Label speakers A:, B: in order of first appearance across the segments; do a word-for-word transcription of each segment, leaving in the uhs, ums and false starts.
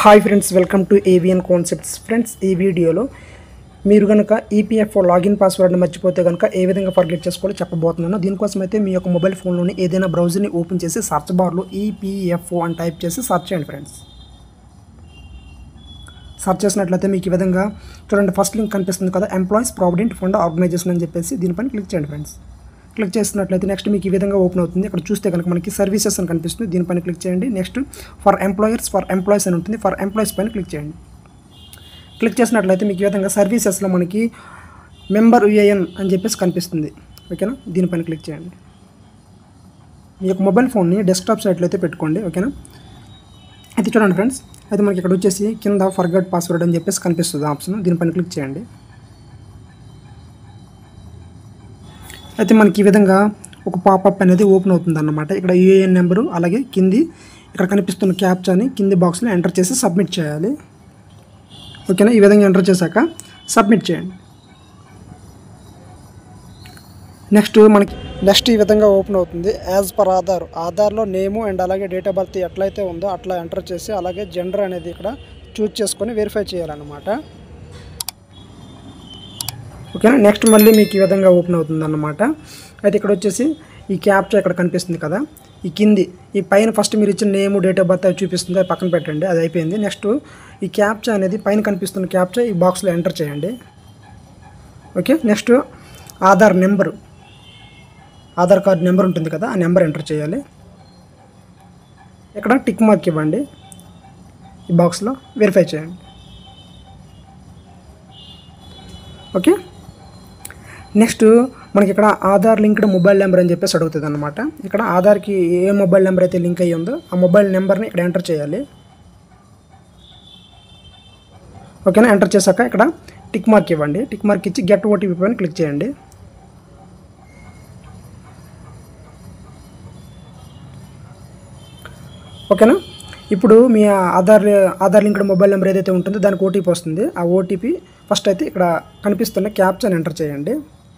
A: Hi friends, welcome to AVN concepts. Friends, ఈ వీడియోలో మీరు కనుక ఈపీఎఫ్ఓ లాగిన్ పాస్వర్డ్ని మర్చిపోతే కనుక ఏ విధంగా ఫర్గెట్ చేసుకోవాలో చెప్పబోతున్నాను. దీనికోసం అయితే మీ యొక్క మొబైల్ ఫోన్లోని ఏదైనా బ్రౌజర్ని ఓపెన్ చేసి సర్చ్ బార్లో ఈపీఎఫ్ఓ అని టైప్ చేసి సర్చ్ చేయండి ఫ్రెండ్స్. సర్చ్ చేసినట్లయితే మీకు ఈ విధంగా చూడండి, ఫస్ట్ లింక్ కనిపిస్తుంది కదా, ఎంప్లాయీస్ ప్రావిడెంట్ ఫండ్ ఆర్గనైజేషన్ అని చెప్పేసి దీనిపైన క్లిక్ చేయండి ఫ్రెండ్స్. క్లిక్ చేసినట్లయితే నెక్స్ట్ మీకు ఈ విధంగా ఓపెన్ అవుతుంది. ఇక్కడ చూస్తే కనుక మనకి సర్వీసెస్ అని కనిపిస్తుంది, దీనిపైన క్లిక్ చేయండి. Next for employers for employees అని ఉంటుంది, ఫర్ ఎంప్లాయీస్ పైన క్లిక్ చేయండి. క్లిక్ చేసినట్లయితే మీకు ఈ విధంగా సర్వీసెస్లో మనకి మెంబర్ యూఏఎన్ అని చెప్పేసి కనిపిస్తుంది. ఓకేనా, దీనిపైన క్లిక్ చేయండి. మీ యొక్క మొబైల్ ఫోన్ని డెస్క్టాప్ సైట్లో అయితే పెట్టుకోండి. ఓకేనా, అయితే చూడండి ఫ్రెండ్స్, అయితే మనకి ఇక్కడ వచ్చేసి కింద ఫర్గెట్ పాస్వర్డ్ అని చెప్పేసి కనిపిస్తుంది ఆప్షన్, దీనిపైన క్లిక్ చేయండి. అయితే మనకి ఈ విధంగా ఒక పాపప్ అనేది ఓపెన్ అవుతుంది అన్నమాట. ఇక్కడ యూఏఎన్ నెంబరు అలాగే కింది ఇక్కడ కనిపిస్తున్న క్యాప్చాని కింది బాక్స్లో ఎంటర్ చేసి సబ్మిట్ చేయాలి. ఓకేనా, ఈ విధంగా ఎంటర్ చేశాక సబ్మిట్ చేయండి. నెక్స్ట్ మనకి నెక్స్ట్ ఈ విధంగా ఓపెన్ అవుతుంది. యాజ్ పర్ ఆధార్, ఆధార్లో నేము అండ్ అలాగే డేట్ ఆఫ్ బర్త్ ఎట్లయితే ఉందో అట్లా ఎంటర్ చేసి అలాగే జెండర్ అనేది ఇక్కడ చూజ్ చేసుకొని వెరిఫై చేయాలన్నమాట. ఓకేనా, నెక్స్ట్ మళ్ళీ మీకు ఈ విధంగా ఓపెన్ అవుతుంది అన్నమాట. అయితే ఇక్కడ వచ్చేసి ఈ క్యాప్చా ఇక్కడ కనిపిస్తుంది కదా, ఈ కింది ఈ పైన ఫస్ట్ మీరు ఇచ్చిన నేమ్ డేట్ ఆఫ్ బర్త్ అవి చూపిస్తుంది, అది పక్కన పెట్టండి, అది అయిపోయింది. నెక్స్ట్ ఈ క్యాప్చా అనేది పైన కనిపిస్తున్న క్యాప్చా ఈ బాక్స్లో ఎంటర్ చేయండి. Okay, next Aadhaar number, Aadhaar card number ఉంటుంది కదా, ఆ నెంబర్ ఎంటర్ చేయాలి. ఇక్కడ టిక్ మార్క్ ఇవ్వండి, ఈ బాక్స్లో వెరిఫై చేయండి. ఓకే, నెక్స్ట్ మనకి ఇక్కడ ఆధార్ లింక్డ్ మొబైల్ నెంబర్ అని చెప్పేసి అడుగుతుంది అనమాట. ఇక్కడ ఆధార్కి ఏ మొబైల్ నెంబర్ అయితే లింక్ అయ్యి ఉందో ఆ మొబైల్ నెంబర్ని ఇక్కడ ఎంటర్ చేయాలి. ఓకేనా, ఎంటర్ చేశాక ఇక్కడ టిక్ మార్క్ ఇవ్వండి. టిక్ మార్క్ ఇచ్చి గెట్ ఓటీపీ పైన క్లిక్ చేయండి. ఓకేనా, ఇప్పుడు మీ Aadhaar Aadhaar linked mobile number ఏదైతే ఉంటుందో దానికి ఓటీపీ వస్తుంది. ఆ ఓటీపీ ఫస్ట్ అయితే ఇక్కడ కనిపిస్తున్న క్యాప్చాని ఎంటర్ చేయండి.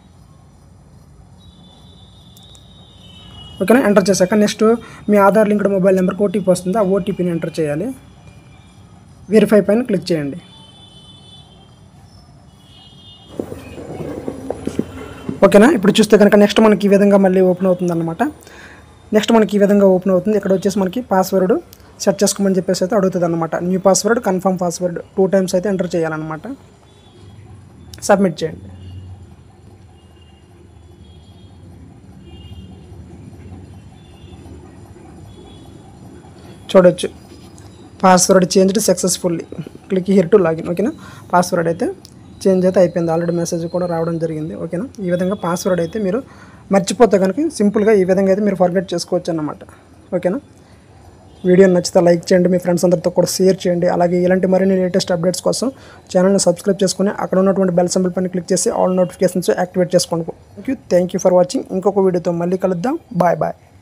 A: ఓకేనా, ఎంటర్ చేశాక నెక్స్ట్ మీ ఆధార్ లింక్డ్ మొబైల్ నెంబర్కి ఓటీపీ వస్తుంది, ఆ ఓటీపీని ఎంటర్ చేయాలి. వెరిఫై పైన క్లిక్ చేయండి. ఓకేనా, ఇప్పుడు చూస్తే కనుక నెక్స్ట్ మనకి ఈ విధంగా మళ్ళీ ఓపెన్ అవుతుంది అన్నమాట. నెక్స్ట్ మనకి ఈ విధంగా ఓపెన్ అవుతుంది. ఇక్కడ వచ్చేసి మనకి పాస్వర్డ్ సెట్ చేసుకోమని చెప్పేసి అయితే అడుగుతుంది అనమాట. New password confirm password two times అయితే ఎంటర్ చేయాలన్నమాట. సబ్మిట్ చేయండి. చూడొచ్చు, password changed successfully, click here to login. ఓకేనా, పాస్వర్డ్ అయితే చేంజ్ అయితే అయిపోయింది, ఆల్రెడీ మెసేజ్ కూడా రావడం జరిగింది. ఓకేనా, ఈ విధంగా పాస్వర్డ్ అయితే మీరు మర్చిపోతే కనుక సింపుల్గా ఈ విధంగా అయితే మీరు ఫర్గెట్ చేసుకోవచ్చు అన్నమాట. ఓకేనా, వీడియో నచ్చితే లైక్ చేయండి, మీ ఫ్రెండ్స్ అందరితో కూడా షేర్ చేయండి. అలాగే ఇలాంటి మరిన్ని లేటెస్ట్ అప్డేట్స్ కోసం ఛానల్ని సబ్స్క్రైబ్ చేసుకుని అక్కడ ఉన్నటువంటి బెల్ సింబల్ పైన క్లిక్ చేసి ఆల్ నోటిఫికేషన్స్ యాక్టివేట్ చేసుకోండి. Thank you thank you for watching. ఇంకొక వీడియోతో మళ్ళీ కలుద్దాం. Bye bye.